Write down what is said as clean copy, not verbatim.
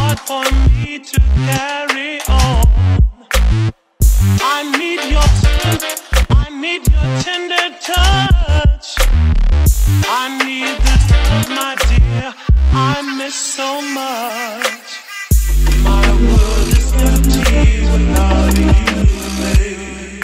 hard for me to carry on. I need your strength, I need your tender touch. I need this love, my dear, I miss so much. My world is empty without you, babe.